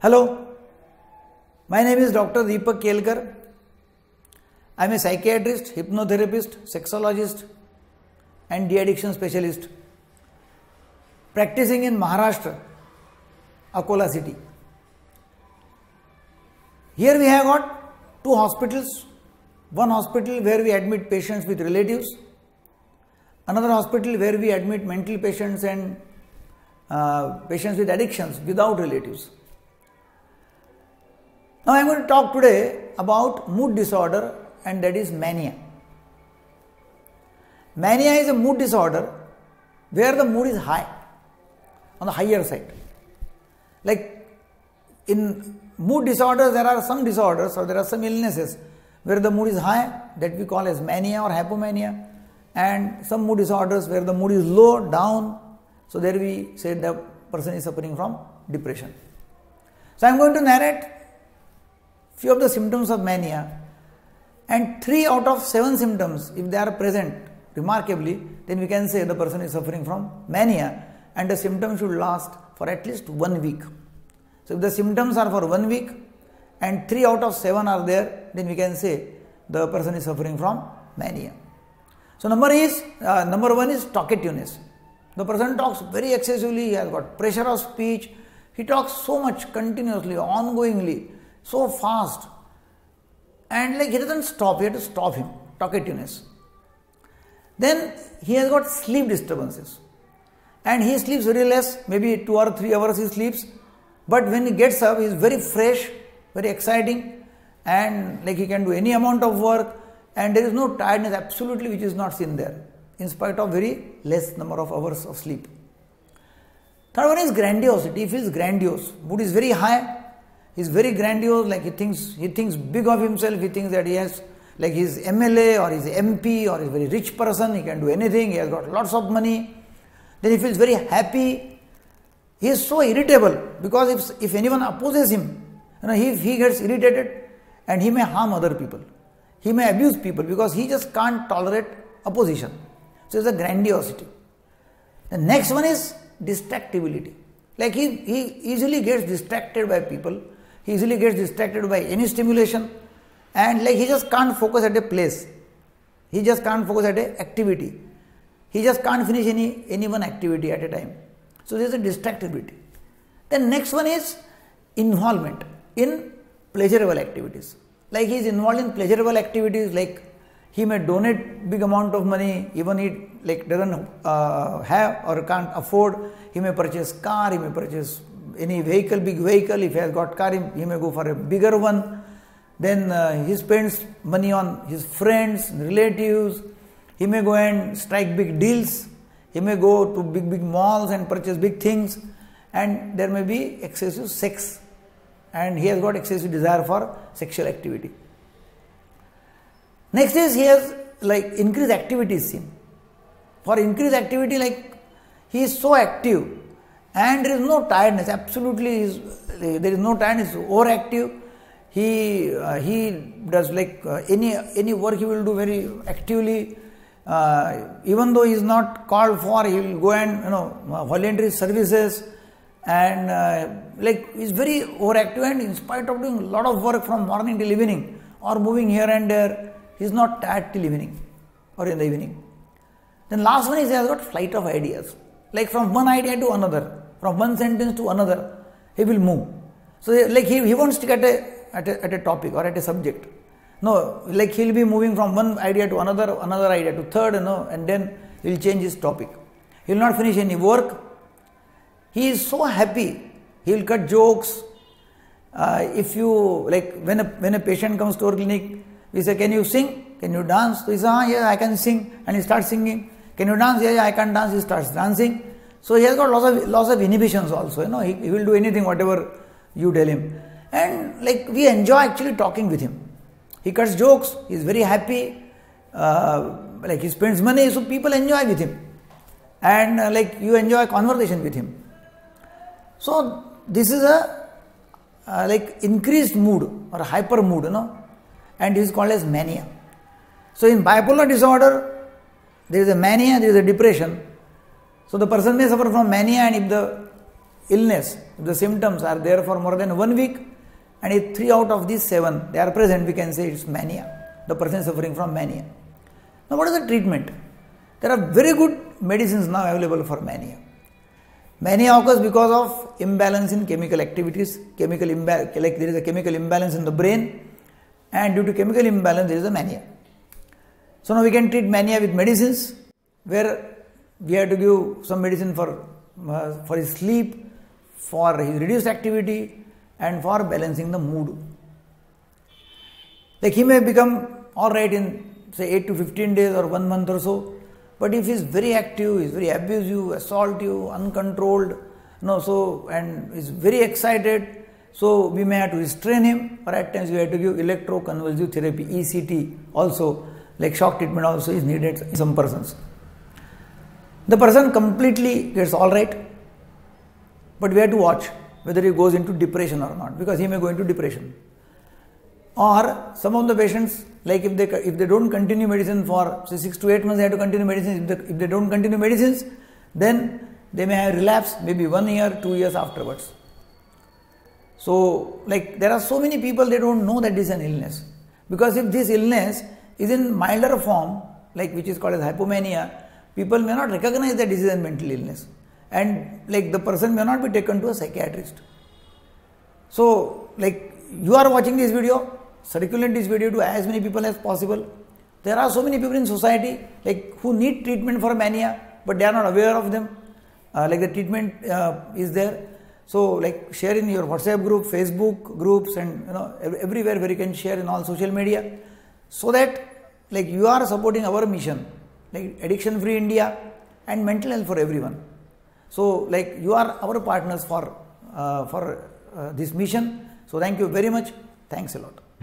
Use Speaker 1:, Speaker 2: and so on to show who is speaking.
Speaker 1: Hello, my name is Dr. Deepak Kelkar. I am a psychiatrist, hypnotherapist, sexologist and de-addiction specialist practicing in Maharashtra, Akola city. Here we have got two hospitals. One hospital where we admit patients with relatives, another hospital where we admit mental patients and patients with addictions without relatives. Now I am going to talk today about mood disorder, and that is mania. Mania is a mood disorder where the mood is high, on the higher side. Like in mood disorders, there are some disorders or there are some illnesses where the mood is high, that we call as mania or hypomania, and some mood disorders where the mood is low, down, so there we say the person is suffering from depression. So I am going to narrate few of the symptoms of mania, and 3 out of 7 symptoms, if they are present remarkably, then we can say the person is suffering from mania, and the symptoms should last for at least 1 week. So if the symptoms are for 1 week and 3 out of 7 are there, then we can say the person is suffering from mania. So number 1 is talkativeness. The person talks very excessively, he has got pressure of speech, he talks so much continuously, ongoingly, so fast, and like he doesn't stop, you have to stop him, talkativeness. Then he has got sleep disturbances, and he sleeps very less, maybe 2 or 3 hours he sleeps, but when he gets up he is very fresh, very exciting, and like he can do any amount of work, and there is no tiredness absolutely which is not seen there, in spite of very less number of hours of sleep. Third one is grandiosity. He feels grandiose, mood is very high, he is very grandiose, like he thinks big of himself, he thinks that he has, like he is MLA or he is MP or he is a very rich person, he can do anything, he has got lots of money. Then he feels very happy. He is so irritable because if anyone opposes him, he gets irritated and he may harm other people. He may abuse people because he just can't tolerate opposition. So it's a grandiosity. The next one is distractibility. Like he easily gets distracted by people. He easily gets distracted by any stimulation, and like he just can't focus at a place. He just can't focus at an activity. He just can't finish any one activity at a time. So there is a distractibility. The next one is involvement in pleasurable activities. Like he is involved in pleasurable activities, like he may donate big amount of money, even he like doesn't have or can't afford. He may purchase car, he may purchase any vehicle, big vehicle. If he has got car, he may go for a bigger one. Then he spends money on his friends, relatives. He may go and strike big deals. He may go to big malls and purchase big things. And there may be excessive sex. And he has got excessive desire for sexual activity. Next is he has like increased activity seen. For increased activity, like he is so active and there is no tiredness, absolutely there is no tiredness, overactive. He does like any work he will do very actively. Even though he is not called for, he will go and voluntary services, and like he is very overactive, and in spite of doing a lot of work from morning till evening or moving here and there, he is not tired till evening or in the evening. Then last one is he has got flight of ideas, like from one idea to another, from one sentence to another, he will move. So like he won't stick at a topic or at a subject. No, like he will be moving from one idea to another idea to third, and then he will change his topic. He will not finish any work. He is so happy, he will cut jokes. If you like when a patient comes to our clinic, we say, can you sing? Can you dance? So he says, yeah, I can sing, and he starts singing. Can you dance? Yeah, I can dance. He starts dancing. So he has got lots of inhibitions also. He will do anything, whatever you tell him. And like we enjoy actually talking with him. He cuts jokes. He is very happy. Like he spends money, so people enjoy with him. And like you enjoy conversation with him. So this is a like increased mood or hyper mood, and this is called as mania. So in bipolar disorder, there is a mania, there is a depression. So the person may suffer from mania, and illness, if the symptoms are there for more than 1 week, and if 3 out of these 7 they are present, we can say it's mania. The person is suffering from mania. Now, what is the treatment? There are very good medicines now available for mania. Mania occurs because of imbalance in chemical activities. Like there is a chemical imbalance in the brain, and due to chemical imbalance, there is a mania. So now we can treat mania with medicines, where we have to give some medicine for his sleep, for his reduced activity, and for balancing the mood. Like he may become alright in say 8 to 15 days or 1 month or so, but if he is very active, he is very abusive, assaultive, uncontrolled, and is very excited, so we may have to restrain him, or at times we have to give electroconvulsive therapy, ECT also, like shock treatment also is needed in some persons. The person completely gets alright, but we have to watch whether he goes into depression or not, because he may go into depression. Or some of the patients, like if they don't continue medicine for say 6 to 8 months, they have to continue medicine. If they don't continue medicines, then they may have relapse maybe 1 year, 2 years afterwards. So like there are so many people, they don't know that this is an illness, because if this illness is in milder form, like which is called as hypomania, people may not recognize that this is a mental illness, and like the person may not be taken to a psychiatrist. So like you are watching this video, circulate this video to as many people as possible. There are so many people in society like who need treatment for mania, but they are not aware of them. Like the treatment is there. So like share in your WhatsApp group, Facebook groups, and everywhere where you can share in all social media, so that like you are supporting our mission, like Addiction Free India and mental health for everyone. So like you are our partners for this mission. So thank you very much. Thanks a lot.